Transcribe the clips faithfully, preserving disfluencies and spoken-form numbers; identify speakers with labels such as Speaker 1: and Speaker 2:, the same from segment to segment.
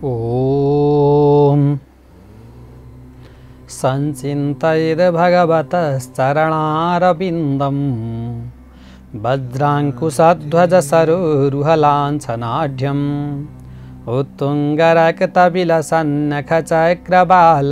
Speaker 1: ॐ संचिन्तयेद्भगवतश्चरणारविन्दं वज्राङ्कुशध्वजसरोरुहलाञ्छनाढ्यम् उत्तुङ्गरक्तविलसन्नखचक्रबाल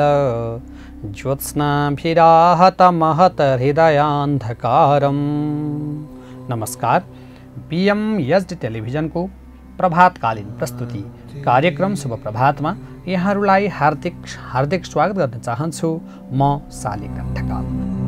Speaker 1: ज्योत्स्नाभिराहतमहतहृदयान्धकारम्। नमस्कार, बीएमएसडी टेलिभिजनको प्रभातकालीन प्रस्तुति कार्यक्रम शुभ प्रभातमा यहाँहरूलाई हार्दिक हार्दिक स्वागत गर्न चाहन्छु। म शालिग्राम ढकाल।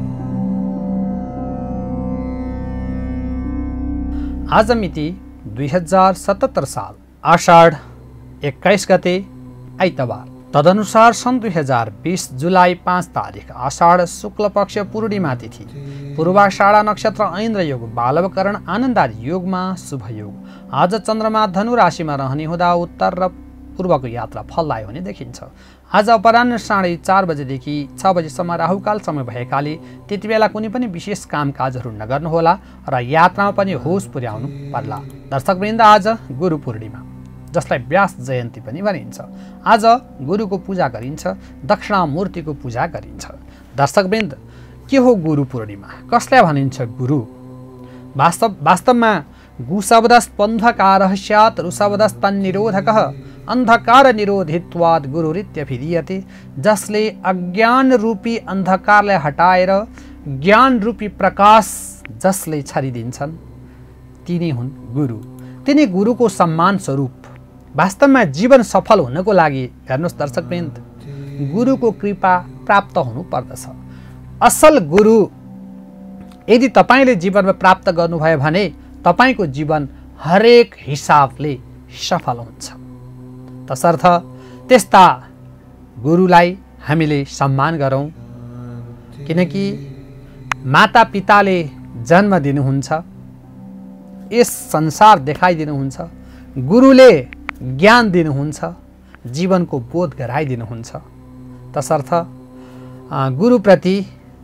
Speaker 1: आज मिति दुई हजार सतहत्तर साल आषाढ एक्काइस गते आइतबार, तदनुसार सन् दुई हजार बीस जुलाई पाँच तारिक आषाढ शुक्ल पक्ष पूर्णिमा तिथि, पूर्वाषाढा नक्षत्र ऐन्द्र योग बालवकरण आनन्दारी योगमा शुभ योग। आज चन्द्रमा धनु राशिमा रहने हुँदा उत्तर र पूर्वको यात्रा फलदायी हुने देखिन्छ। आज अपराह्न साढे चार बजेदेखि छ बजेसम्म राहुकाल समय भएकाले त्यति बेला कुनै पनि विशेष कामकाजहरू नगर्नुहोला र यात्रामा पनि होस पुर्याउनु पर्ला। दर्शकवृन्द, आज गुरु पूर्णिमा, जसलाई व्यास जयन्ती पनि भनिन्छ। आज गुरुको पूजा गरिन्छ, दक्षिणामूर्तिको पूजा गरिन्छ। दर्शकवृन्द, के हो गुरु पूर्णिमा? कसलाई भनिन्छ गुरु? वास्तव वास्तवमा गु शब्दस्पन्धकारः स्यात् ऋशब्दस्तन्निरोधकः अन्धकार निरोधित्वात् गुरुरित्यभिधीयते। जसले अज्ञान रूपी अन्धकारलाई हटाएर ज्ञान रूपी प्रकाश जसले छरिदिन्छन् तिनी हुन् गुरु। तिनी गुरुको सम्मान स्वरूप। वास्तवमा जीवन सफल हुनको लागि हेर्नुहोस् दर्शकवृन्द, गुरुको कृपा प्राप्त हुनु पर्दछ। असल गुरु यदि तपाईले जीवनमा प्राप्त गर्नुभयो भने तपाईको जीवन हरेक हिसाबले सफल हुन्छ। तसर्थ त्यस्ता गुरुलाई हामीले सम्मान गरौँ, किनकि माता पिताले जन्म दिनुहुन्छ, यस संसार देखाइदिनुहुन्छ, गुरुले ज्ञान दिनुहुन्छ, जीवनको बोध गराइदिनुहुन्छ। तसर्थ गुरुप्रति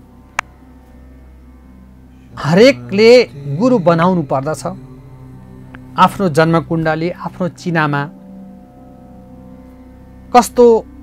Speaker 1: हरेकले गुरु बनाउनु पर्दछ। आफ्नो जन्मकुण्डली, आफ्नो चिनामा कस्तो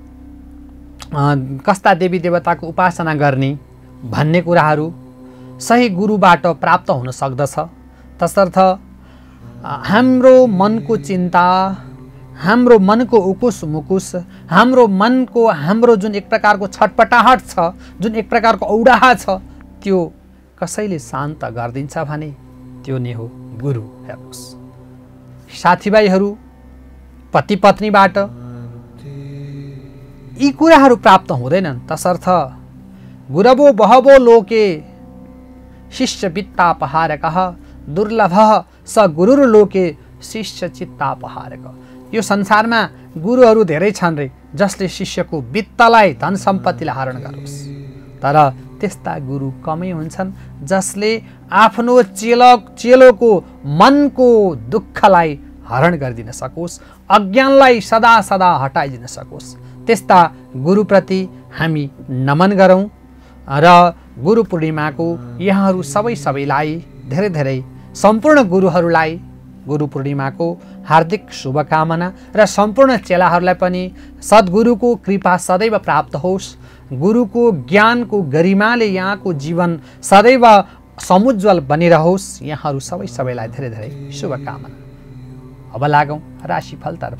Speaker 1: कस्ता देवी देवताको उपासना गर्ने भन्ने कुराहरू सही गुरुबाट प्राप्त हुन सक्दछ। तसर्थ हाम्रो मनको चिन्ता, हाम्रो मनको उकुस मुकुस, हाम्रो मनको हाम्रो जुन एक प्रकारको छटपटाहट छ, जुन एक प्रकारको औडाहा छ, त्यो कसैले शान्त गरिदिन्छ भने त्यो नै हो गुरु। हेर्नुहोस्, साथीभाइहरू, पति पत्नीबाट यी कुराहरू प्राप्त हुँदैनन्। तसर्थ गुरवो बहवो लोके शिष्य वित्तापहारकः दुर्लभः स गुरुर्लोके शिष्य चित्तापहारक। यो संसारमा गुरुहरू धेरै छन् रे, जसले शिष्यको वित्तलाई, धन सम्पत्तिलाई हरण गरोस्। तर त्यस्ता गुरु कमै हुन्छन् जसले आफ्नो चेलो चेलोको मनको दुःखलाई हरण गरिदिन सकोस्, अज्ञानलाई सदा सदा हटाइदिन सकोस्। त्यस्ता गुरुप्रति हामी नमन गरौँ र गुरु पूर्णिमाको यहाँहरू सबै सबैलाई धेरै धेरै सम्पूर्ण गुरुहरूलाई गुरु पूर्णिमाको हार्दिक शुभकामना र सम्पूर्ण चेलाहरूलाई पनि सद्गुरुको कृपा सदैव प्राप्त होस्। गुरुको ज्ञानको गरिमाले यहाँको जीवन सदैव समुज्वल बनिरहोस्। यहाँहरू सबै सबैलाई धेरै धेरै शुभकामना। अब लागौँ राशिफलतर्फ।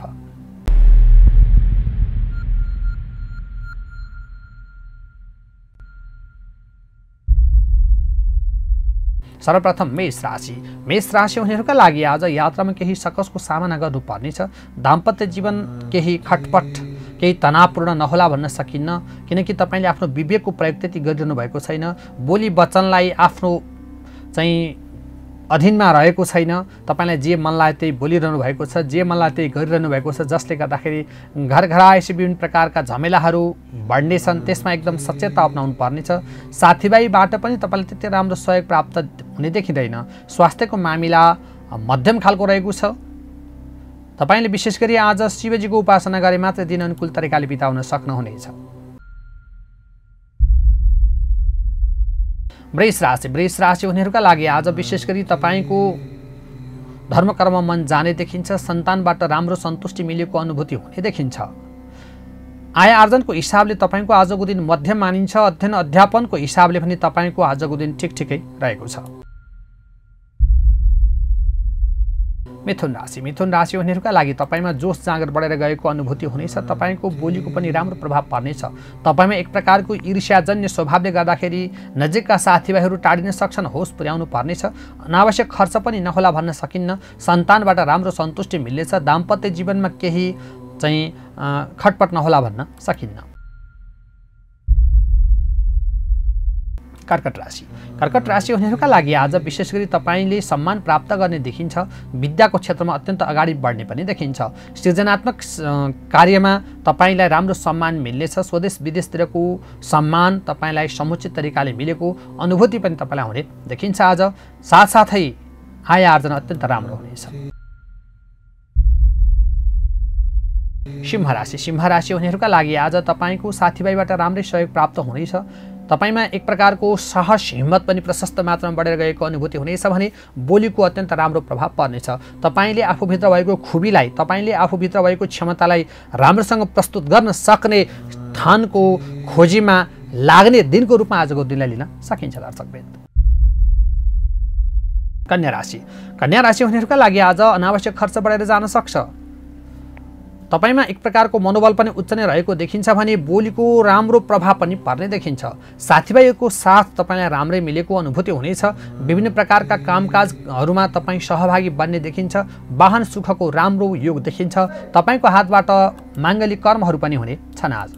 Speaker 1: सर्वप्रथम मेष राशि। मेष राशि हुनेहरूका लागि आज यात्रामा केही सकसको सामना गर्नुपर्नेछ। दाम्पत्य जीवन केही खटपट, केही तनावपूर्ण नहोला भन्न सकिन्न, किनकि तपाईँले आफ्नो विवेकको प्रयोग त्यति गरिरहनु भएको छैन। बोली वचनलाई आफ्नो चाहिँ अधीनमा रहेको छैन। तपाईँलाई जे मन लाग्यो त्यही बोलिरहनु भएको छ, जे मन लाग्यो त्यही गरिरहनु भएको छ, जसले गर्दाखेरि घर घराएपछि विभिन्न प्रकारका झमेलाहरू बढ्नेछन्। त्यसमा एकदम सचेतता अपनाउनु पर्नेछ। साथीभाइबाट पनि तपाईँलाई त्यति राम्रो सहयोग प्राप्त हुने देखिँदैन। स्वास्थ्यको मामिला मध्यम खालको रहेको छ। तपाईले विशेष गरी आज शिवजीको उपासना गरे मात्र दिन अनुकूल तरिकाले बिताउन सक्नुहुनेछ। वृष राशि। वृष राशि हुनेहरूका लागि आज विशेष गरी तपाईको धर्मकर्म मन जाने देखिन्छ। सन्तानबाट राम्रो सन्तुष्टि मिलेको अनुभूति हुने देखिन्छ। आय आर्जनको हिसाबले तपाईँको आजको दिन मध्यम मानिन्छ। अध्ययन अध्यापनको हिसाबले पनि तपाईँको आजको दिन ठिक ठिकै रहेको छ। मिथुन राशि मिथुन राशि हुनेहरूका लागि तपाईँमा जोस जाँगर बढेर गएको अनुभूति हुनेछ। तपाईँको बोलीको पनि राम्रो प्रभाव पर्नेछ। तपाईँमा एक प्रकारको ईर्ष्याजन्य स्वभावले गर्दाखेरि नजिकका साथीभाइहरू टाढिन सक्छन्। होस पुर्याउनु पर्नेछ। अनावश्यक खर्च पनि नहोला भन्न सकिन्न। सन्तानबाट राम्रो सन्तुष्टि मिल्नेछ। दाम्पत्य जीवनमा केही चाहिँ खटपट नहोला भन्न सकिन्न। कर्कट राशि कर्कट राशि हुनेहरूका लागि आज विशेष गरी तपाईँले सम्मान प्राप्त गर्ने देखिन्छ। विद्याको क्षेत्रमा अत्यन्त अगाडि बढ्ने पनि देखिन्छ। सृजनात्मक कार्यमा तपाईँलाई राम्रो सम्मान मिल्नेछ। स्वदेश विदेशतिरको सम्मान तपाईँलाई समुचित तरिकाले मिलेको अनुभूति पनि तपाईँलाई हुने देखिन्छ। आज साथसाथै आय आर्जन अत्यन्त राम्रो हुनेछ। सिंह राशि सिंह राशि हुनेहरूका लागि आज तपाईँको साथीभाइबाट राम्रै सहयोग प्राप्त हुनेछ। तपाईँमा एक प्रकारको साहस हिम्मत पनि प्रशस्त मात्रामा बढेर गएको अनुभूति हुनेछ भने बोलीको अत्यन्त राम्रो प्रभाव पर्नेछ। तपाईँले आफूभित्र भएको खुबीलाई तपाईँले आफूभित्र भएको क्षमतालाई राम्रोसँग प्रस्तुत गर्न सक्ने स्थानको खोजीमा लाग्ने दिनको रूपमा आजको दिनलाई लिन सकिन्छ। दर्शकवृन्द कन्या राशि कन्या राशि हुनेहरूका लागि आज अनावश्यक खर्च बढेर जान सक्छ। तपाईमा एक प्रकारको मनोबल पनि उच्च नै रहेको देखिन्छ भने बोलीको राम्रो प्रभाव पनि पर्ने देखिन्छ। साथीभाइको साथ तपाईलाई राम्रै मिलेको अनुभूति हुनेछ। विभिन्न प्रकारका कामकाजहरूमा तपाई सहभागी बन्ने देखिन्छ। वाहन सुखको राम्रो योग देखिन्छ। तपाईको हातबाट माङ्गलिक कर्महरू पनि हुने छन्। आज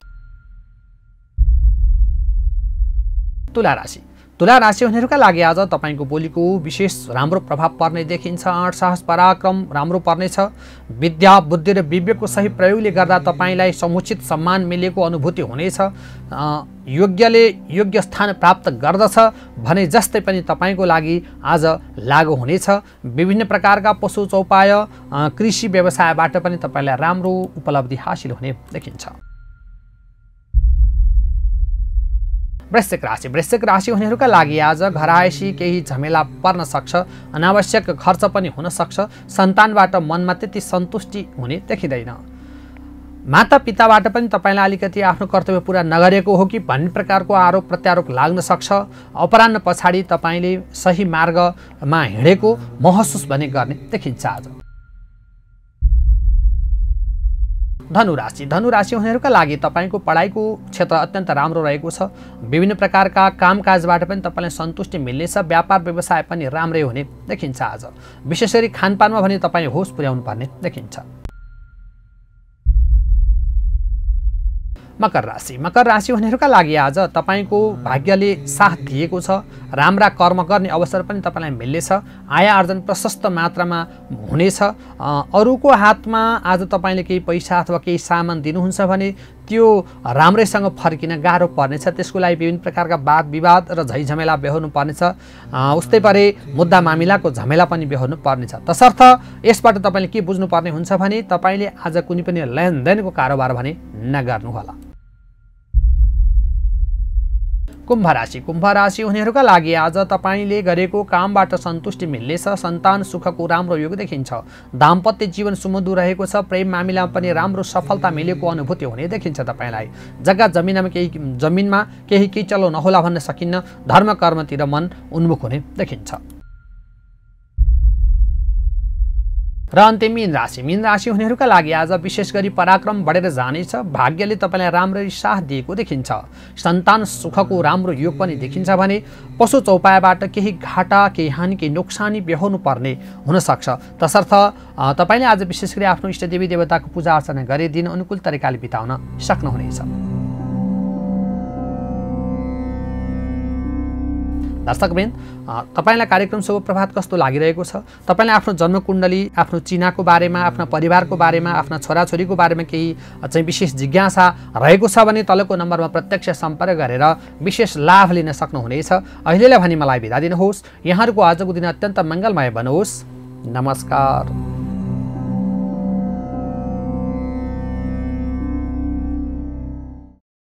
Speaker 1: तुला राशि तुला राशि हुनेहरूका लागि आज तपाईको बोलीको विशेष राम्रो प्रभाव पर्ने देखिन्छ। आँट साहस पराक्रम राम्रो पर्नेछ। विद्या बुद्धि र विवेकको सही प्रयोगले गर्दा तपाईलाई समुचित सम्मान मिलेको अनुभूति हुनेछ। योग्यले योग्य स्थान प्राप्त गर्दछ भने जस्तै पनि तपाईको लागि आज लागू हुनेछ। विभिन्न प्रकारका पशु चौपाय कृषि व्यवसायबाट पनि तपाईलाई राम्रो उपलब्धि हासिल हुने देखिन्छ। वृश्चिक राशि वृश्चिक राशि हुनेहरूका लागि आज घरायसी केही झमेला पर्न सक्छ। अनावश्यक खर्च पनि हुन सक्छ। सन्तानबाट मनमा त्यति सन्तुष्टि हुने देखिँदैन। माता पिताबाट पनि तपाईलाई अलिकति आफ्नो कर्तव्य पूरा नगरेको हो कि भन्ने प्रकारको आरोप प्रत्यारोप लाग्न सक्छ। अपराह्न पछाडि तपाईले सही मार्गमा हिँडेको महसुस भने गर्ने देखिन्छ। आज धनुराशि धनुराशि हुनेहरूका लागि तपाईको पढाइको क्षेत्र अत्यन्त राम्रो रहेको छ। विभिन्न प्रकारका कामकाजबाट पनि तपाईलाई सन्तुष्टि मिल्नेछ। व्यापार व्यवसाय पनि राम्रै हुने देखिन्छ। आज विशेष गरी खानपानमा भने तपाईले होस पुर्याउनु पर्ने देखिन्छ। मकर राशि मकर राशि हुनेहरूका लागि आज तपाईको भाग्यले साथ दिएको छ। राम्रा कर्म गर्ने अवसर पनि तपाईलाई मिल्नेछ। आय आर्जन प्रशस्त मात्रामा हुनेछ। अरूको हातमा आज तपाईले केही पैसा अथवा केही सामान दिनुहुन्छ भने त्यो राम्रैसँग फर्किन गाह्रो पर्नेछ। त्यसको लागि विभिन्न प्रकारका वाद विवाद र झैझमेला बेहोर्नु पर्नेछ। उस्तै परे मुद्दा मामिलाको झमेला पनि बेहोर्नु पर्नेछ। तसर्थ यसबाट तपाईले के बुझ्नुपर्ने हुन्छ भने तपाईले आज कुनै पनि लेनदेनको कारोबार भने नगर्नुहोला। कुम्भ राशि कुम्भ राशि हुनेहरूका लागि आज तपाईले गरेको कामबाट सन्तुष्टि मिल्नेछ। सन्तान सुखको राम्रो योग देखिन्छ। दाम्पत्य जीवन सुमधुर रहेको छ। प्रेम मामिलामा पनि राम्रो सफलता मिलेको अनुभूति हुने देखिन्छ। तपाईलाई जग्गा जमिनमा केही जमिनमा केही केही चलो नहोला भन्न सकिन्न। धर्म कर्मतिर मन उन्मुख हुने देखिन्छ। र अन्त्य मीन राशि मीन राशि हुनेहरूका लागि आज विशेष गरी पराक्रम बढेर जानेछ। भाग्यले तपाईलाई राम्ररी साथ दिएको देखिन्छ। सन्तान सुखको राम्रो योग पनि देखिन्छ भने पशु चौपायाबाट केही घाटा केही हानि केही नोक्सानी बेहोर्नु पर्ने हुन सक्छ। तसर्थ तपाईले आज विशेष गरी आफ्नो इष्टदेवी देवताको पूजा अर्चना गरी दिन अनुकूल तरिकाले बिताउन सक्नुहुनेछ। दर्शकवृन्द तपाईलाई कार्यक्रम शुभ प्रभात कस्तो लागिरहेको छ? तपाईलाई आफ्नो जन्मकुण्डली आफ्नो चिनाको बारेमा आफ्ना परिवारको बारेमा आफ्ना छोराछोरीको बारेमा केही चाहिँ विशेष जिज्ञासा रहेको छ भने तलको नम्बरमा प्रत्यक्ष सम्पर्क गरेर विशेष लाभ लिन सक्नुहुनेछ। अहिलेलाई भने मलाई बिदा दिनुहोस्। यहाँहरूको आजको दिन अत्यन्त मङ्गलमय बनोस्। नमस्कार।